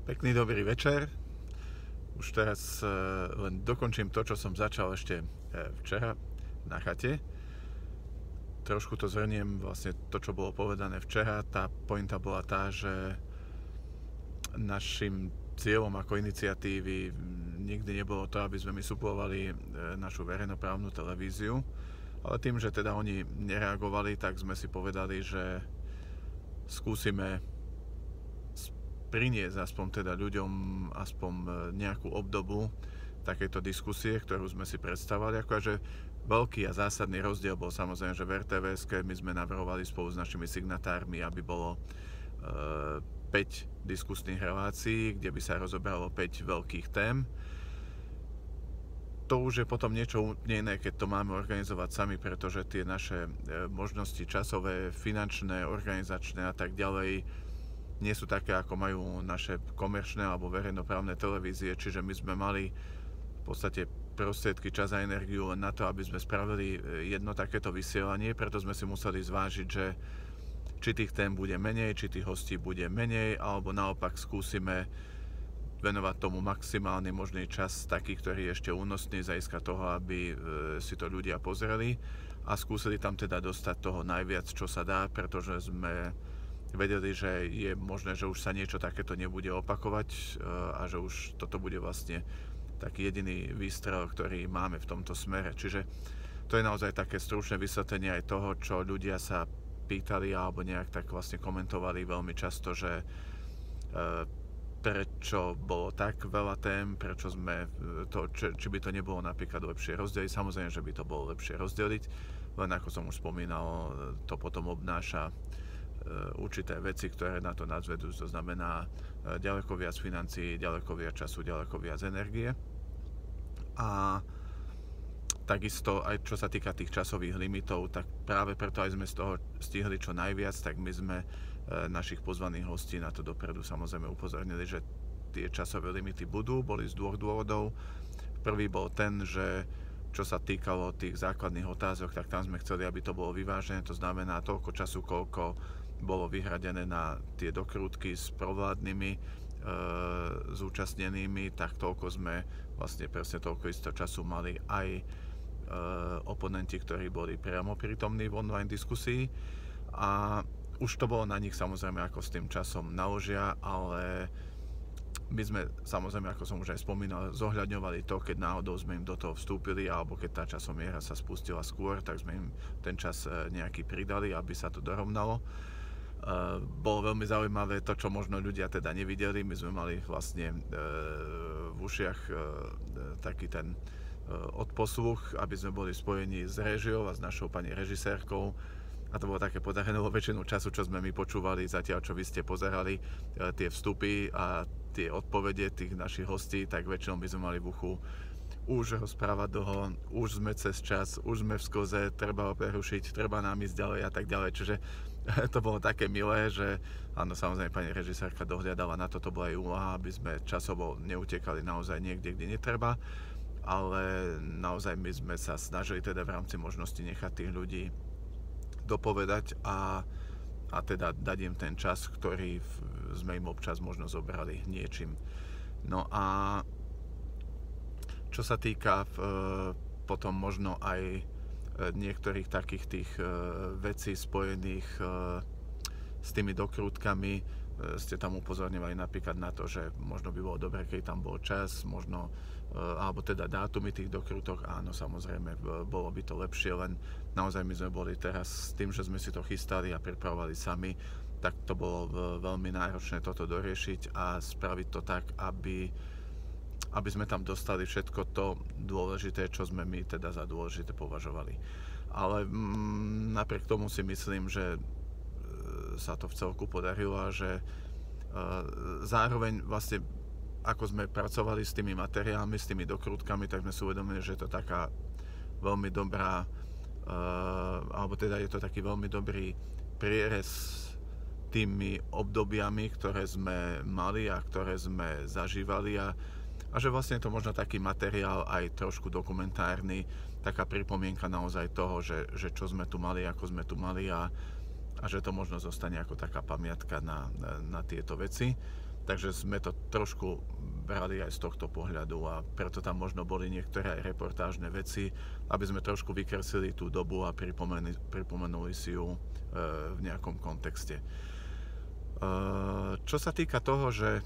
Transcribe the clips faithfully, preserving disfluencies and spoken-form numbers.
Pekný dobrý večer. Už teraz e, len dokončím to, čo som začal ešte e, včera na chate. Trošku to zhrniem, vlastne to, čo bolo povedané včera. Tá pointa bola tá, že našim cieľom ako iniciatívy nikdy nebolo to, aby sme my suplovali e, našu verejnoprávnu televíziu, ale tým, že teda oni nereagovali, tak sme si povedali, že skúsime priniesť aspoň teda ľuďom aspoň nejakú obdobu takejto diskusie, ktorú sme si predstavovali. Akože veľký a zásadný rozdiel bol samozrejme, že v er té vé eske my sme navrhovali spolu s našimi signatármi, aby bolo e, päť diskusných relácií, kde by sa rozoberalo päť veľkých tém. To už je potom niečo úplne iné, keď to máme organizovať sami, pretože tie naše e, možnosti časové, finančné, organizačné a tak ďalej nie sú také, ako majú naše komerčné alebo verejnoprávne televízie, čiže my sme mali v podstate prostriedky, čas a energiu len na to, aby sme spravili jedno takéto vysielanie, preto sme si museli zvážiť, že či tých tém bude menej, či tých hostí bude menej, alebo naopak skúsime venovať tomu maximálny možný čas, taký, ktorý je ešte únosný z hľadiska toho, aby si to ľudia pozreli a skúsili tam teda dostať toho najviac, čo sa dá, pretože sme vedeli, že je možné, že už sa niečo takéto nebude opakovať a že už toto bude vlastne taký jediný výstrel, ktorý máme v tomto smere. Čiže to je naozaj také stručné vysvetlenie aj toho, čo ľudia sa pýtali alebo nejak tak vlastne komentovali veľmi často, že prečo bolo tak veľa tém, prečo sme to, či, či by to nebolo napríklad lepšie rozdeliť. Samozrejme, že by to bolo lepšie rozdeliť, len ako som už spomínal, to potom obnáša určité veci, ktoré na to nadzvedú, to znamená ďaleko viac financií, ďaleko viac času, ďaleko viac energie. A takisto aj čo sa týka tých časových limitov, tak práve preto aj sme z toho stihli čo najviac, tak my sme našich pozvaných hostí na to dopredu samozrejme upozornili, že tie časové limity budú, boli z dvoch dôvodov. Prvý bol ten, že čo sa týkalo tých základných otázok, tak tam sme chceli, aby to bolo vyvážené, to znamená toľko času, koľko bolo vyhradené na tie dokrútky s provládnymi e, zúčastnenými, tak toľko sme, vlastne presne toľko isto času mali aj e, oponenti, ktorí boli priamo prítomní v online diskusii. A už to bolo na nich samozrejme, ako s tým časom naložia, ale my sme samozrejme, ako som už aj spomínal, zohľadňovali to, keď náhodou sme im do toho vstúpili, alebo keď tá časomiera sa spustila skôr, tak sme im ten čas nejaký pridali, aby sa to dorovnalo. Uh, bolo veľmi zaujímavé to, čo možno ľudia teda nevideli. My sme mali vlastne uh, v ušiach uh, taký ten uh, odposluch, aby sme boli spojení s réžiou a s našou pani režisérkou. A to bolo také podarené, lebo väčšinu času, čo sme my počúvali, zatiaľ čo vy ste pozerali uh, tie vstupy a tie odpovede tých našich hostí, tak väčšinou by sme mali v uchu už rozprávať dlho, už sme cez čas, už sme v sklze, treba ho prerušiť, treba nám ísť ďalej a tak ďalej. Čiže to bolo také milé, že áno, samozrejme pani režisérka dohliadala na to, to bola aj úloha, aby sme časovo neutekali naozaj niekde, kde netreba, ale naozaj my sme sa snažili teda v rámci možnosti nechať tých ľudí dopovedať a, a teda dať im ten čas, ktorý sme im občas možno zobrali niečím. No a čo sa týka e, potom možno aj niektorých takých tých e, vecí spojených e, s tými dokrútkami, e, ste tam upozorňovali napríklad na to, že možno by bolo dobré, keď tam bol čas, možno, e, alebo teda dátumy tých dokrútok, áno, samozrejme, bolo by to lepšie, len naozaj my sme boli teraz s tým, že sme si to chystali a pripravovali sami, tak to bolo veľmi náročné toto doriešiť a spraviť to tak, aby aby sme tam dostali všetko to dôležité, čo sme my teda za dôležité považovali. Ale mm, napriek tomu si myslím, že e, sa to v celku podarilo a že e, zároveň vlastne ako sme pracovali s tými materiálmi, s tými dokrútkami, tak sme si uvedomili, že je to taká veľmi dobrá, e, alebo teda je to taký veľmi dobrý prierez tými obdobiami, ktoré sme mali a ktoré sme zažívali a A že vlastne je to možno taký materiál aj trošku dokumentárny, taká pripomienka naozaj toho, že, že čo sme tu mali, ako sme tu mali a, a že to možno zostane ako taká pamiatka na, na, na tieto veci. takže sme to trošku brali aj z tohto pohľadu a preto tam možno boli niektoré aj reportážne veci, aby sme trošku vykreslili tú dobu a pripomenuli, pripomenuli si ju e, v nejakom kontexte. E, čo sa týka toho, že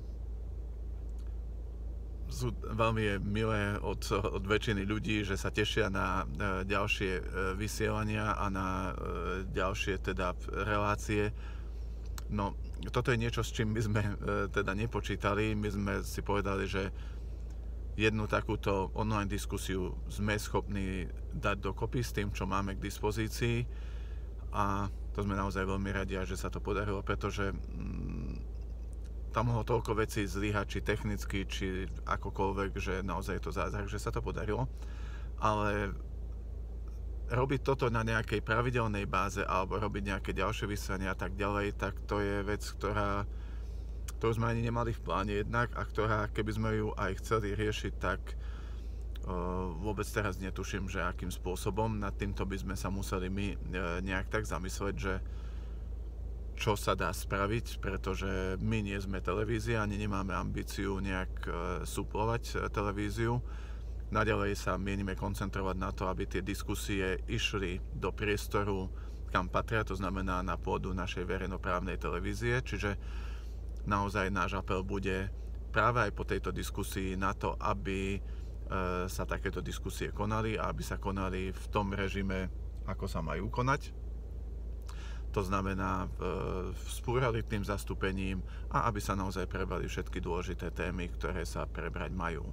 sú, veľmi je milé od, od väčšiny ľudí, že sa tešia na e, ďalšie e, vysielania a na e, ďalšie teda relácie. No, toto je niečo, s čím my sme e, teda nepočítali. My sme si povedali, že jednu takúto online diskusiu sme schopní dať dokopy s tým, čo máme k dispozícii, a to sme naozaj veľmi radi, že sa to podarilo, pretože mm, tam mohlo toľko vecí zlyhať, či technicky, či akokoľvek, že naozaj je to zázrak, že sa to podarilo. Ale robiť toto na nejakej pravidelnej báze alebo robiť nejaké ďalšie vysielania a tak ďalej, tak to je vec, ktorá, ktorú sme ani nemali v pláne jednak, a ktorá, keby sme ju aj chceli riešiť, tak uh, vôbec teraz netuším, že akým spôsobom. Nad týmto by sme sa museli my uh, nejak tak zamysleť, že čo sa dá spraviť, pretože my nie sme televízia, ani nemáme ambíciu nejak uh, suplovať uh, televíziu. Naďalej sa mienime koncentrovať na to, aby tie diskusie išli do priestoru, kam patria, to znamená na pôdu našej verejnoprávnej televízie, čiže naozaj náš apel bude práve aj po tejto diskusii na to, aby e, sa takéto diskusie konali a aby sa konali v tom režime, ako sa majú konať. To znamená e, s pluralitným zastúpením, a aby sa naozaj prebrali všetky dôležité témy, ktoré sa prebrať majú.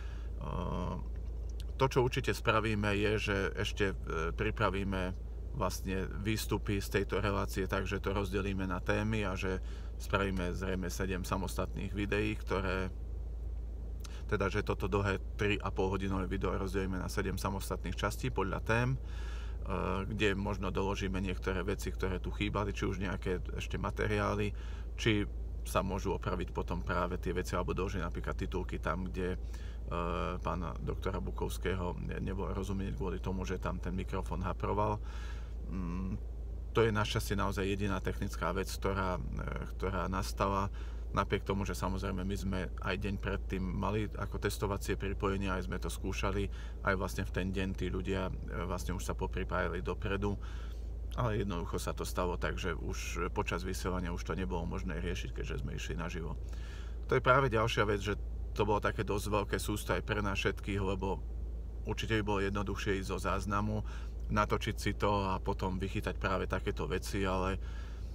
To, čo určite spravíme, je, že ešte pripravíme vlastne výstupy z tejto relácie tak, že to rozdelíme na témy a že spravíme zrejme sedem samostatných videí, ktoré teda, že toto dlhé tri a pol hodinové video rozdelíme na sedem samostatných častí podľa tém, kde možno doložíme niektoré veci, ktoré tu chýbali, či už nejaké ešte materiály, či sa môžu opraviť potom práve tie veci, alebo doložiť napríklad titulky tam, kde Uh, pána doktora Bukovského nebolo rozumieť kvôli tomu, že tam ten mikrofón haproval. Um, to je našťastie naozaj jediná technická vec, ktorá, ktorá nastala. Napriek tomu, že samozrejme my sme aj deň predtým mali ako testovacie pripojenia, aj sme to skúšali, aj vlastne v ten deň tí ľudia vlastne už sa popripájali dopredu, ale jednoducho sa to stalo tak, že už počas vysielania už to nebolo možné riešiť, keďže sme išli naživo. To je práve ďalšia vec, že to bolo také dosť veľké sústo aj pre nás všetkých, lebo určite by bolo jednoduchšie ísť zo záznamu, natočiť si to a potom vychytať práve takéto veci, ale e,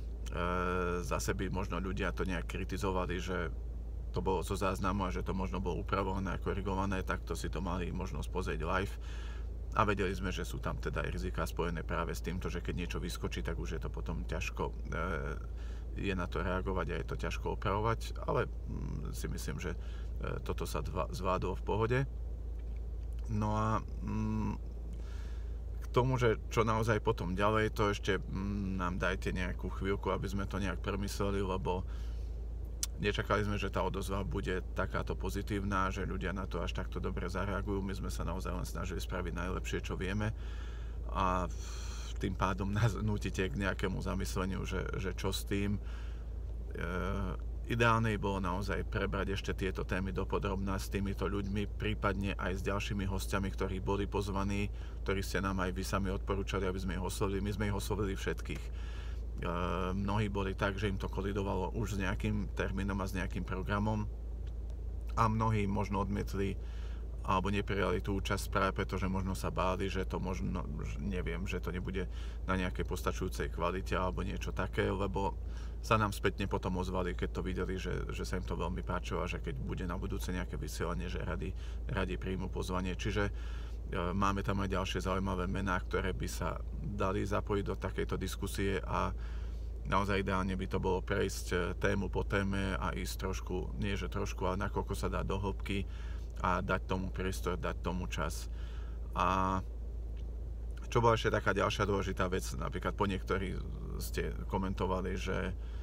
zase by možno ľudia to nejak kritizovali, že to bolo zo záznamu a že to možno bolo upravované a korigované, tak to si to mali možnosť pozrieť live. A vedeli sme, že sú tam teda aj riziká spojené práve s týmto, že keď niečo vyskočí, tak už je to potom ťažko e, je na to reagovať a je to ťažko opravovať, ale mm, si myslím, že toto sa dva, zvládlo v pohode. No a mm, k tomu, že čo naozaj potom ďalej, to ešte mm, nám dajte nejakú chvíľku, aby sme to nejak premysleli, lebo nečakali sme, že tá odozva bude takáto pozitívna, že ľudia na to až takto dobre zareagujú. My sme sa naozaj len snažili spraviť najlepšie, čo vieme, a tým pádom nás nútite k nejakému zamysleniu, že, že čo s tým. E, Ideálne bolo naozaj prebrať ešte tieto témy dopodrobná s týmito ľuďmi, prípadne aj s ďalšími hostiami, ktorí boli pozvaní, ktorí ste nám aj vy sami odporúčali, aby sme ich oslovili. My sme ich oslovili všetkých. E, mnohí boli tak, že im to kolidovalo už s nejakým termínom a s nejakým programom, a mnohí možno odmietli alebo neprijali tú účasť práve preto, že možno sa báli, že to možno, neviem, že to nebude na nejakej postačujúcej kvalite alebo niečo také, lebo sa nám spätne potom ozvali, keď to videli, že, že sa im to veľmi páčilo a že keď bude na budúce nejaké vysielanie, že radi, radi príjmu pozvanie. Čiže e, máme tam aj ďalšie zaujímavé mená, ktoré by sa dali zapojiť do takejto diskusie, a naozaj ideálne by to bolo prejsť tému po téme a ísť trošku, nie že trošku, ale nakoľko sa dá do hĺbky a dať tomu priestor, dať tomu čas. A čo bola ešte taká ďalšia dôležitá vec, napríklad po niektorí ste komentovali, že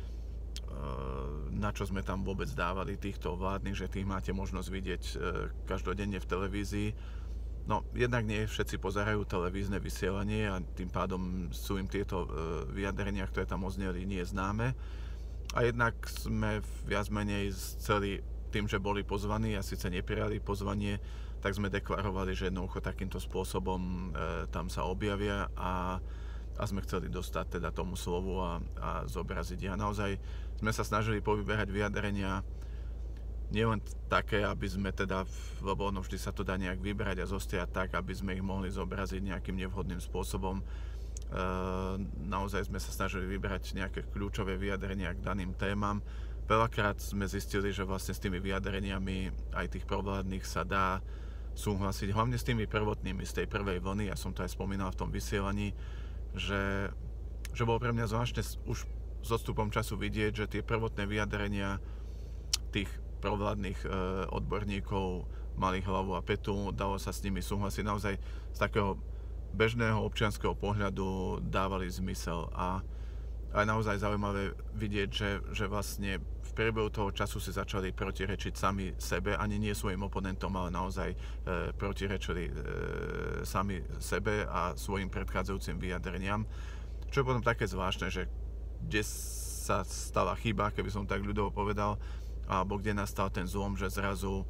na čo sme tam vôbec dávali týchto vládnych, že tých máte možnosť vidieť každodenne v televízii. No, jednak nie všetci pozerajú televízne vysielanie a tým pádom sú im tieto vyjadrenia, ktoré tam ozneli, nie známe. A jednak sme viac menej celý tým, že boli pozvaní a síce neprijali pozvanie, tak sme deklarovali, že jednoducho takýmto spôsobom e, tam sa objavia a, a sme chceli dostať teda tomu slovu a, a zobraziť. A naozaj sme sa snažili povyberať vyjadrenia nielen také, aby sme teda, lebo ono vždy sa to dá nejak vybrať a zostriať tak, aby sme ich mohli zobraziť nejakým nevhodným spôsobom. E, naozaj sme sa snažili vybrať nejaké kľúčové vyjadrenia k daným témam. Veľakrát sme zistili, že vlastne s tými vyjadreniami aj tých provládnych sa dá súhlasiť, hlavne s tými prvotnými z tej prvej vlny, ja som to aj spomínal v tom vysielaní, že, že bolo pre mňa zvláštne už s odstupom času vidieť, že tie prvotné vyjadrenia tých provládnych e, odborníkov mali hlavu a petu, dalo sa s nimi súhlasiť, naozaj z takého bežného občianskeho pohľadu dávali zmysel a aj naozaj zaujímavé vidieť, že, že vlastne v priebehu toho času si začali protirečiť sami sebe, ani nie svojim oponentom, ale naozaj e, protirečili e, sami sebe a svojim predchádzajúcim vyjadreniam. Čo je potom také zvláštne, že kde sa stala chyba, keby som tak ľudovo povedal, alebo kde nastal ten zlom, že zrazu e,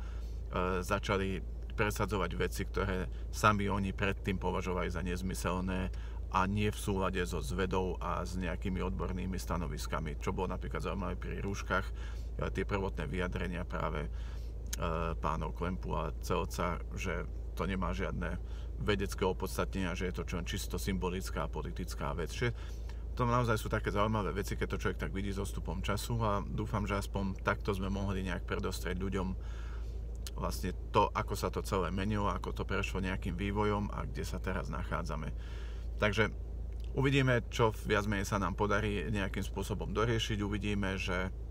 začali presadzovať veci, ktoré sami oni predtým považovali za nezmyselné a nie v súlade so zvedou a s nejakými odbornými stanoviskami, čo bolo napríklad zaujímavé pri rúškach, tie prvotné vyjadrenia práve e, pánov Klempu a Celca, že to nemá žiadne vedecké opodstatnenie, že je to čo čisto symbolická a politická vec. Čiže to naozaj sú také zaujímavé veci, keď to človek tak vidí s odstupom času a dúfam, že aspoň takto sme mohli nejak predostrieť ľuďom vlastne to, ako sa to celé menilo, ako to prešlo nejakým vývojom a kde sa teraz nachádzame. Takže uvidíme, čo viac menej sa nám podarí nejakým spôsobom doriešiť. Uvidíme, že e,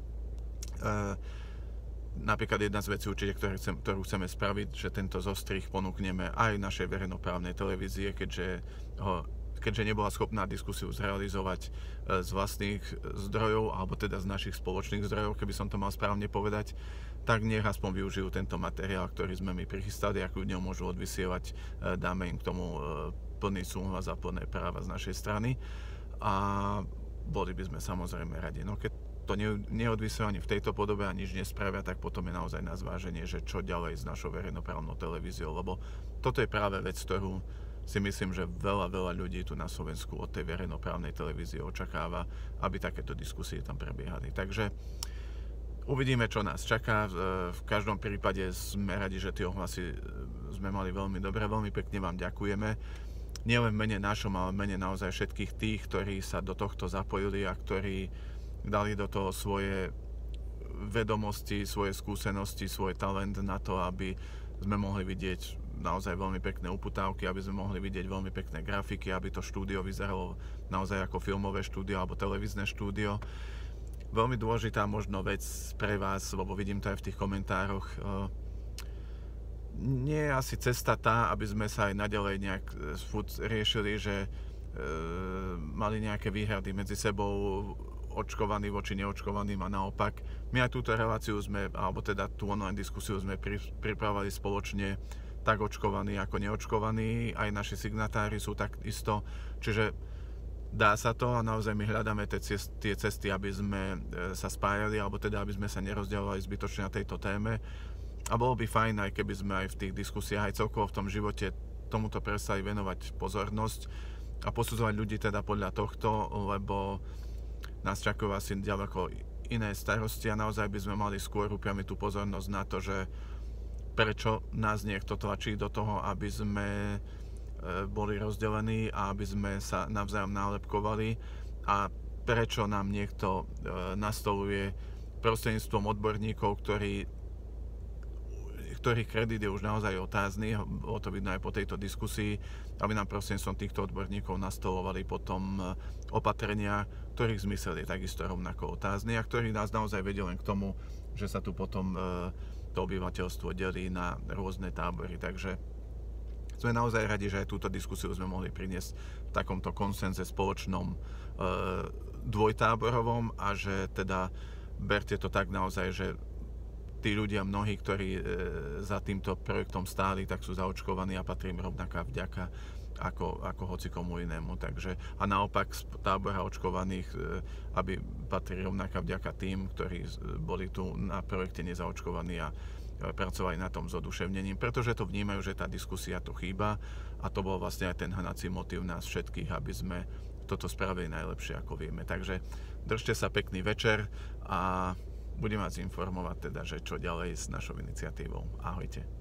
napríklad jedna z vecí určite, ktoré chcem, ktorú chceme spraviť, že tento zostrih ponúkneme aj našej verejnoprávnej televízie, keďže, ho, keďže nebola schopná diskusiu zrealizovať e, z vlastných zdrojov, alebo teda z našich spoločných zdrojov, keby som to mal správne povedať, tak nech aspoň využijú tento materiál, ktorý sme my prichystali, ako ľudia môžu odvysielať, e, dáme im k tomu e, plný súhlas a plné práva z našej strany a boli by sme samozrejme radi. No keď to neodvysia ani v tejto podobe a nič nespravia, tak potom je naozaj na zváženie, že čo ďalej s našou verejnoprávnou televíziou, lebo toto je práve vec, ktorú si myslím, že veľa, veľa ľudí tu na Slovensku od tej verejnoprávnej televízie očakáva, aby takéto diskusie tam prebiehali. Takže uvidíme, čo nás čaká. V každom prípade sme radi, že tie ohlasy sme mali veľmi dobré, veľmi pekne vám ďakujeme. Nielen v mene našom, ale v mene naozaj všetkých tých, ktorí sa do tohto zapojili a ktorí dali do toho svoje vedomosti, svoje skúsenosti, svoj talent na to, aby sme mohli vidieť naozaj veľmi pekné uputávky, aby sme mohli vidieť veľmi pekné grafiky, aby to štúdio vyzeralo naozaj ako filmové štúdio alebo televízne štúdio. Veľmi dôležitá možno vec pre vás, lebo vidím to aj v tých komentároch, nie je asi cesta tá, aby sme sa aj naďalej nejak riešili, že e, mali nejaké výhrady medzi sebou, očkovaní voči neočkovaným a naopak. My aj túto reláciu sme, alebo teda tú online diskusiu sme pri, pripravovali spoločne, tak očkovaní ako neočkovaní, aj naši signatári sú tak isto, čiže dá sa to a naozaj my hľadáme tie cesty, tie cesty, aby sme sa spájali, alebo teda aby sme sa nerozdialovali zbytočne na tejto téme. A bolo by fajn, aj keby sme aj v tých diskusiách, aj celkovo v tom živote tomuto prestali venovať pozornosť a posudzovať ľudí teda podľa tohto, lebo nás čakajú asi ďaleko iné starosti a naozaj by sme mali skôr upriamiť tú pozornosť na to, že prečo nás niekto tlačí do toho, aby sme boli rozdelení a aby sme sa navzájom nálepkovali a prečo nám niekto nastoluje prostredníctvom odborníkov, ktorí ktorých kredit je už naozaj otázny, bolo to vidno aj po tejto diskusii, aby nám prostredníctvom týchto odborníkov nastolovali potom opatrenia, ktorých zmysel je takisto rovnako otázny a ktorý nás naozaj vedie len k tomu, že sa tu potom to obyvateľstvo delí na rôzne tábory. Takže sme naozaj radi, že aj túto diskusiu sme mohli priniesť v takomto konsenze spoločnom dvojtáborovom a že teda berte to tak naozaj, že tí ľudia, mnohí, ktorí e, za týmto projektom stáli, tak sú zaočkovaní a patrí im rovnaká vďaka ako, ako hoci komu inému. Takže, a naopak z tábora očkovaných, aby patrí rovnaká vďaka tým, ktorí boli tu na projekte nezaočkovaní a pracovali na tom s oduševnením, pretože to vnímajú, že tá diskusia tu chýba a to bol vlastne aj ten hnací motív nás všetkých, aby sme toto spravili najlepšie, ako vieme. Takže držte sa, pekný večer a budem vás informovať teda, že čo ďalej s našou iniciatívou. Ahojte.